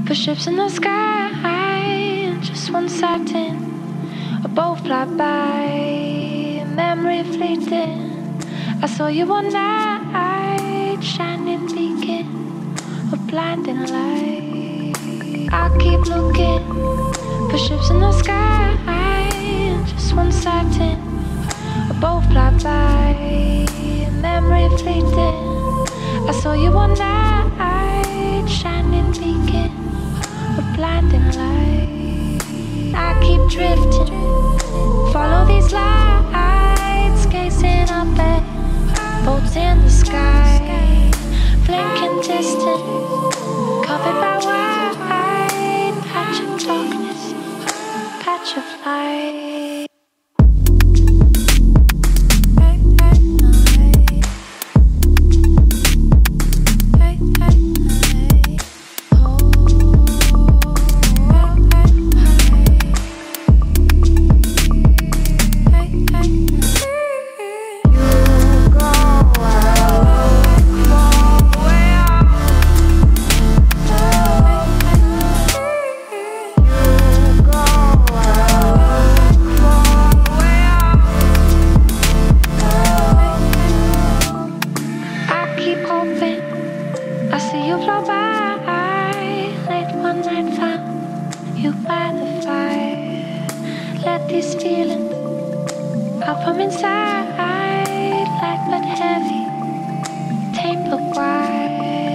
For ships in the sky, just one sighting, a boat fly by, memory fleeting. I saw you one night, shining beacon, a blinding light. I keep looking for ships in the sky, just one sighting, a boat fly by, memory fleeting. I saw you one night, shining beacon, a blinding light. I keep drifting, follow these lights, gazing up at boats in the sky, blinking distant, covered by white, patch of darkness, patch of light. I see you flow by, late one night found you by the fire. Let these feelings out from inside, light but heavy, tape of wire.